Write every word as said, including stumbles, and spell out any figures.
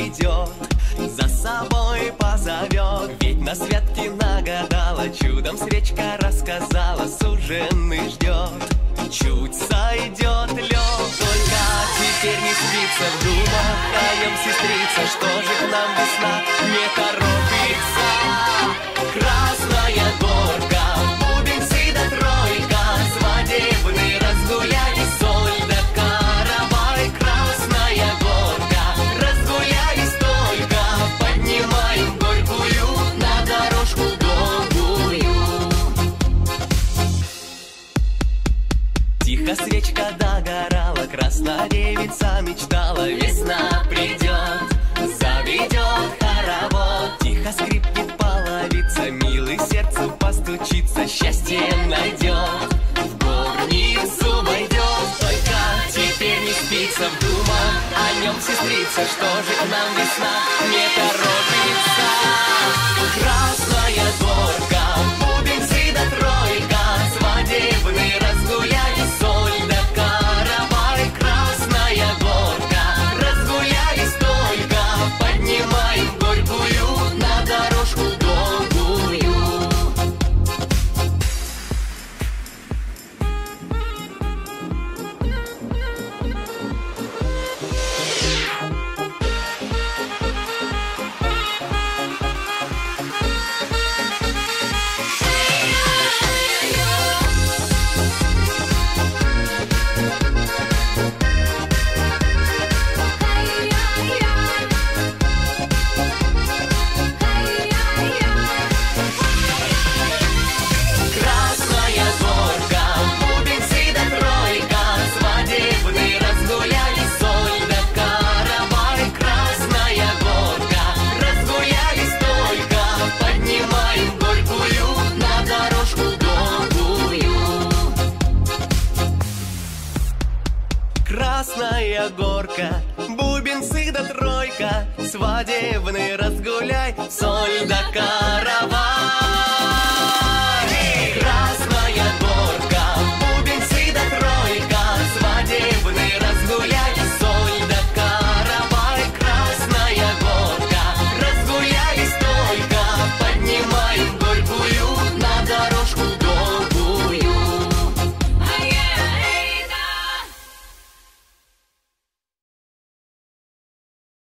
придет, за собой позовет. Ведь на святке нагадала, чудом свечка рассказала, суженый ждет. Чуть сойдет лед, только теперь не спится в думах о нем сестрица. Что же к нам весна не торопится? Красная горка, бубенцы да тройка, свадебный разгуляли, соль да каравай. Красная горка, разгулялись только, поднимаем горькую на дорожку долгую. Тихо свечка догорала, красная девица мечтала, весна придет, заведет хоровод. Тихо скрипнет половица, милый сердцу постучится, счастье найдет, в горницу войдет. Только теперь не спится в думах о нем сестрица. Что же к нам весна не торопится? Красная горка, бубенцы да тройка, свадебный разгуляли, соль да каравай. Красная горка, разгулялись только, поднимаем горькую на дорожку долгую. Красная горка, бубенцы да тройка, свадебный разгуляли, соль да каравай. Красная горка, разгулялись только, поднимаем горькую на дорожку долгую. Красная горка, бубенцы да тройка, свадебный разгуляй, соль да каравай.